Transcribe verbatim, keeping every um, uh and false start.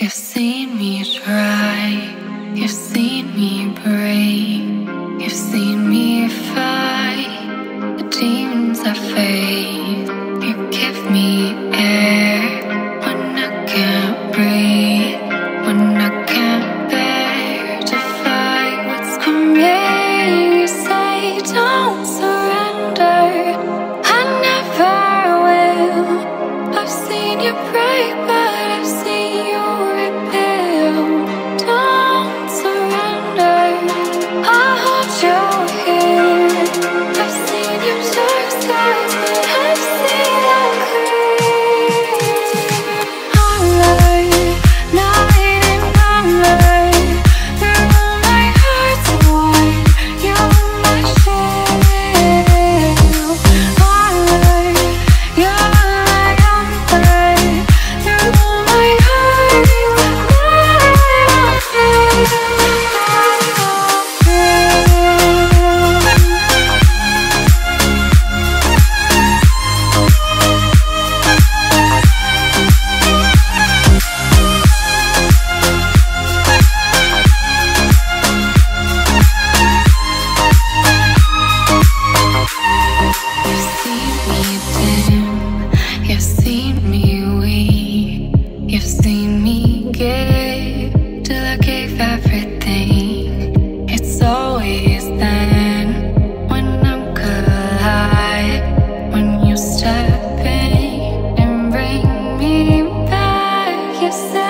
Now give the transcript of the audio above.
You've seen me try, you've seen me break, you've seen me fight the demons I face. You give me air when I can't breathe, when I can't bear to fight what's coming. You say don't surrender, I never will. I've seen you break, but I've seen you rebuild. Don't surrender, I'll hold you here. I've seen your dark sides, but I've seen them clear. Alright, night and number, through my heart's wide, you're my shield. Alright, you're my umber, through my heart, you've seen me dim, you've seen me weak, you've seen me give till I gave everything. It's always then when I'm collide, when you step in and bring me back. You say